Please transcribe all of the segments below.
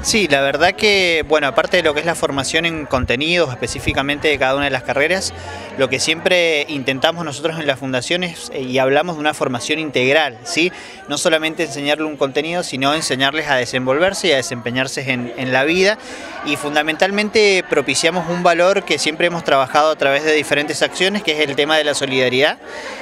Sí, la verdad que, bueno, aparte de lo que es la formación en contenidos específicamente de cada una de las carreras, lo que siempre intentamos nosotros en la fundación es, y hablamos de una formación integral, ¿sí? No solamente enseñarle un contenido, sino enseñarles a desenvolverse y a desempeñarse en la vida, y fundamentalmente propiciamos un valor que siempre hemos trabajado a través de diferentes acciones, que es el tema de la solidaridad,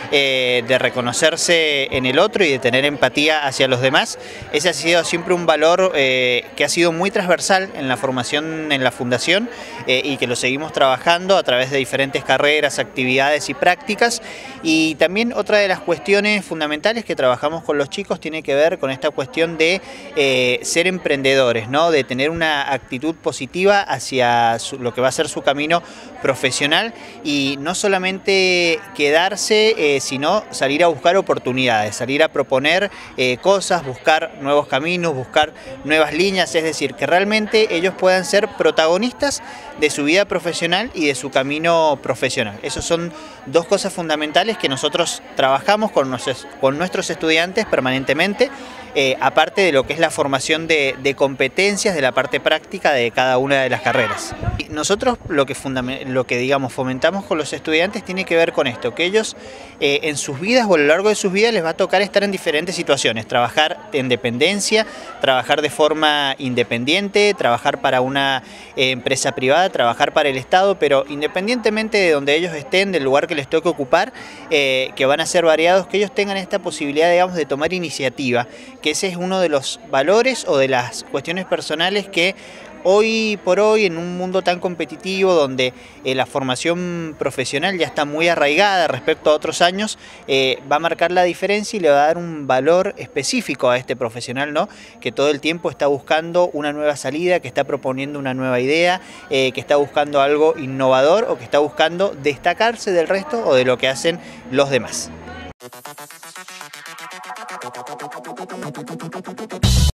de reconocerse en el otro y de tener empatía hacia los demás. Ese ha sido siempre un valor que ha sido muy transversal en la formación en la fundación y que lo seguimos trabajando a través de diferentes carreras, actividades y prácticas. Y también otra de las cuestiones fundamentales que trabajamos con los chicos tiene que ver con esta cuestión de ser emprendedores, ¿no? De tener una actitud positiva hacia lo que va a ser su camino profesional y no solamente quedarse, sino salir a buscar oportunidades, salir a proponer cosas, buscar nuevos caminos, buscar nuevas líneas, es decir, que realmente ellos puedan ser protagonistas de su vida profesional y de su camino profesional. Esas son dos cosas fundamentales que nosotros trabajamos con nuestros estudiantes permanentemente, aparte de lo que es la formación de competencias de la parte práctica de cada una de las carreras. Nosotros lo que digamos fomentamos con los estudiantes tiene que ver con esto, que ellos en sus vidas o a lo largo de sus vidas les va a tocar estar en diferentes situaciones, trabajar en dependencia, trabajar de forma independiente, trabajar para una empresa privada, trabajar para el Estado, pero independientemente de donde ellos estén, del lugar que les toque ocupar, que van a ser variados, que ellos tengan esta posibilidad, digamos, de tomar iniciativa, que ese es uno de los valores o de las cuestiones personales que hoy por hoy, en un mundo tan competitivo donde la formación profesional ya está muy arraigada respecto a otros años, va a marcar la diferencia y le va a dar un valor específico a este profesional, ¿no? Que todo el tiempo está buscando una nueva salida, que está proponiendo una nueva idea, que está buscando algo innovador o que está buscando destacarse del resto o de lo que hacen los demás.